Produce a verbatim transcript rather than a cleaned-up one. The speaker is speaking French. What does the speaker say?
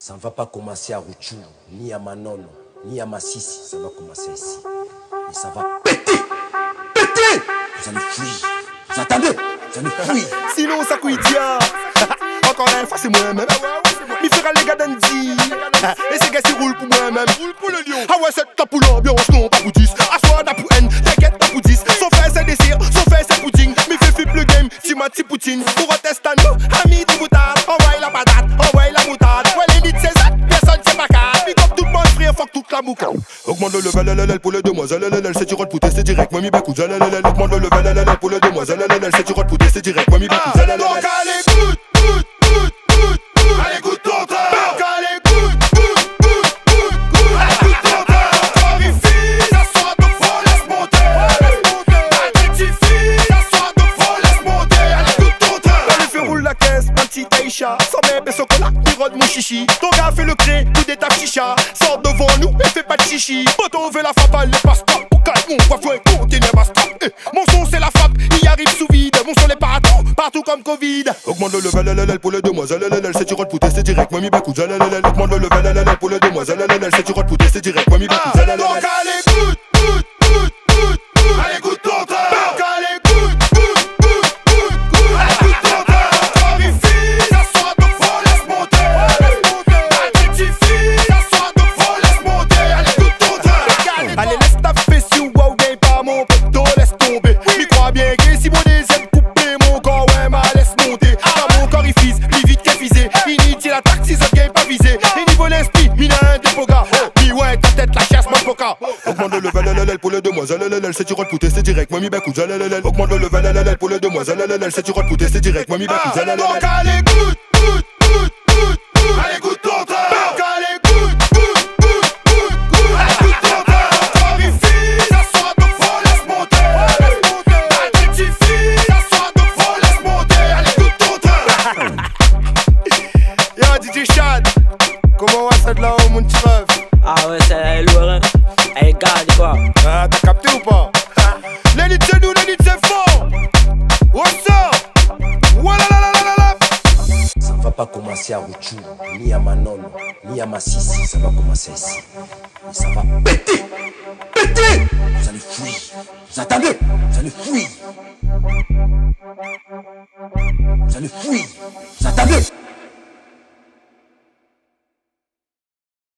Ça ne va pas commencer à Rutshuru, ni à Manono, ni à Massissi. Ça va commencer ici. Et ça va péter. Péter. Vous allez fuir. Vous attendez. Vous allez fuir. Sinon ça couille dia. Encore une fois c'est moi-même. Mi fera les gars d'Andy. Et ces gars qui roulent pour moi-même. Roule pour le lion. Ah ouais c'est ta pour l'ambiance, non pas pour dix. Assois ta pour haine, t'inquiète pas pour dix. Son frère c'est désir, son frère c'est pudding. Mi fait flip le game, si ma ti poutine. Pour un test à nous, amis de boutade. Envoie la patate, envoie la moutarde. Ouais les nids c'est ça, personne c'est pas calme. Big up tout le monde frère, fuck toute la moucane. Augmente le level, L L L pour les demoiselles, L L L. C'est tiré pour tester direct, moi mi bacouz, L L L. Augmente le level, L L L pour les demoiselles, L L L. C'est tiré pour tester direct, moi mi bacouz, L L L. Donc allez goûte, goûte, goûte, goûte, goûte. Allez goûte ton temps. Donc allez goûte, goûte, goûte, goûte, goûte. Allez goûte ton temps. Glorifie, ça sort de faux, laisse monter. Identifie, ça sort de faux, laisse monter. Allez goûte ton temps. Allez fais roule la caisse, ma petite Aïcha. Sans bébé chocolat, pirode mon chichi. Ton gars fait le cré, tout des tapes chicha. Sors devant nous et fais pas de chichi. Poto veut la frappe, elle passe pas. Au calme, on va faire continuer ma strap. Mon son c'est la frappe, il arrive sous vide. Mon son est partout, partout comme Covid. Augmente le level L L L pour les demoiselles L L L. C'est tiré pour tester direct, moi mi bacouz, L L L. Augmente le level L L L pour les demoiselles L L L. C'est tiré pour tester direct, moi mi bacouz, L L L. Donc allez goûte, goûte, goûte, goûte, goûte. Allez goûte ton temps. Donc allez goûte, goûte, goûte, goûte, goûte. Allez goûte ton temps. Glorifie, ça sort de faux, laisse monter. Identifie, ça sort de faux, laisse monter. Allez goûte ton temps. Allez laisse ta fesse sur wow game pas mon poteau, laisse tomber. Mi crois bien que si mon deuxième couper mon corps, ouais ma laisse monter. Car mon corps il fise, plus vite qu'elle visée. Inutile attaque si ce game pas visé. Et niveau l'esprit, mi n'a un dépoga. Mi ouais ta tête la chasse, mon poca. Augmente le level L L L pour les demoiselles L L L. C'est tiré pour tester direct, moi mi bacouz, L L L. Augmente le level L L L pour les demoiselles L L L. C'est tiré pour tester direct, moi mi bacouz, L L L. Donc allez goûte, goûte, goûte, goûte, goûte. Allez goûte ton temps. Donc allez goûte, goûte, goûte, goûte, goûte. Allez goûte ton temps. Glorifie, ça sort de faux, laisse monter. Identifie, ça sort de faux, laisse monter. Allez goûte ton temps. Yo D J Chad, comment va ça de là-haut mon petit rêve? Ah ouais, c'est lourd, hein. Hey, garde quoi? Ah, t'as capté ou pas? L'élite c'est nous, l'élite c'est fort. What's up? Voilà la la la la la. Ça ne va pas commencer à Rutshuru, ni à Manono, ni à Massissi. Ça va commencer ici. Et ça va péter. Péter. Vous allez fuir. Vous attendez. Vous allez fuir. Vous allez fuir. Vous attendez.